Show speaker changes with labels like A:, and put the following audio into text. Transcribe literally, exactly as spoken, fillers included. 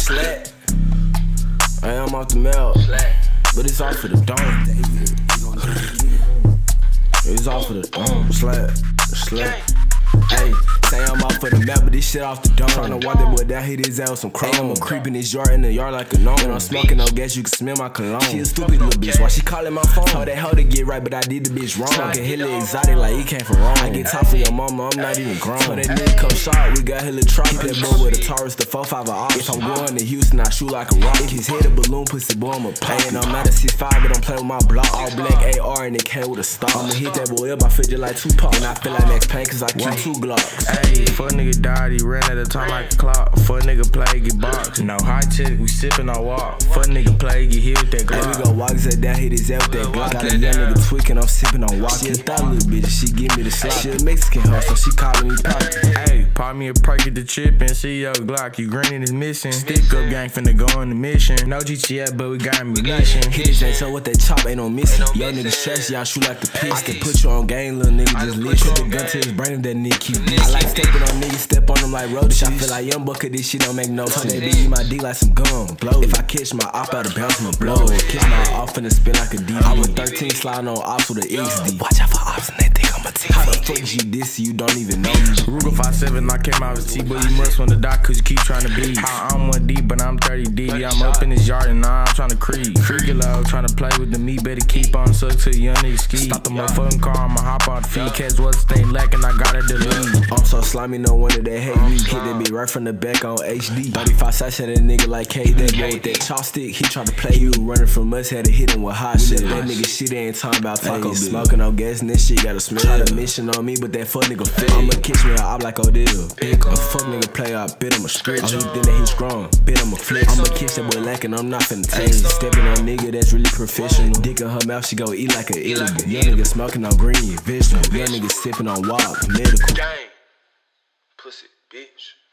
A: Slack. I am off the melt, but it's off for the dome. It's off for the dome. Slack, slack. Hey, say I'm off for the map, but this shit off the dome. Tryna walk that boy down, hit his ass with some chrome. Hey, I'm a creep in this yard, in the yard like a gnome. And I'm smoking no gas, you can smell my cologne. She a stupid little bitch, why she calling my phone? Told that hoe to get right, but I did the bitch wrong. Smoking hella exotic like he came from Rome. I get top for your mama, I'm not even grown. So that nigga come shot, we got hella trop. That boy with a Taurus, the four five off. If I'm going to Houston, I shoot like a rock. If his head a balloon, pussy boy, I'm a pop. And I'm not a six five, but I'm playing with my block. All black A R and it came with a star. I'ma hit that boy up, I feel just like Tupac. And I feel like Max Payne, cause I keep two Glocks.
B: Ayy, fuck nigga died, he ran at a time like a clock. Fuck nigga play, get boxed. No high tech, we sippin' on walk. Fuck nigga play, get hit with that Glock.
A: Hey, we go walk his down, hit his ass with that Glock. Got a young nigga tweaking, I'm sippin' on walk. She a thought little bitch, she give me the slot. She a Mexican hoe, so she calling me pop.
B: Ayy, pop me a perk, get the chip and see yo Glock. You green is missing. Stick up gang finna go on the mission. No G T F, but we got ammunition.
A: Hit his ass up with that chop, ain't no missing. Yo nigga stress, y'all shoot like the piss. They put you on game, little nigga just lit. Put the gun to his brain if that nigga keep this. I like stepping on niggas, step on them like roaches. I feel like young buck of this shit don't make no sense. They beat my D like some gum. Blow. If I catch my op out of bounce, I'ma blow. Catch my off and spin like a D V. I was thirteen sliding on ops with an X D. Watch out for ops and they think I'm a T V. How the fuck you this, you don't even know me.
B: Ruger five seven, I came out as T, but you must want to die cause you keep trying to be. I'm one D, but I'm thirty D. I'm up in this yard and now I'm trying to creep. Freaky loud, trying to play with the meat, better keep on suck till the young nigga ski. Stop the motherfucking car, I'ma hop out the feet. Catch what's staying lacking, I gotta delete.
A: I'm so slimy, no wonder they hate me. Hit that bitch right from the back on H D. thirty-five shots at a nigga like K. That boy with that chopstick, he tried to play you. Running from us, had to hit him with hot shit. That nigga shit ain't talking about taco. Smoking on gas and this shit got a smell. Try to mission on me, but that fuck nigga fit. I'ma catch me out like Odell. Pick a fuck nigga play, I bit him a stretch. Oh, he think that he strong, bit him a flex. I'ma catch that boy lacking, I'm not finna taste. Stepping on nigga that's really professional. Dick in her mouth, she go eat like an edible. Young nigga smoking on green, vegetable. Young nigga sipping on walk, medical.
C: Gang. Pussy, bitch.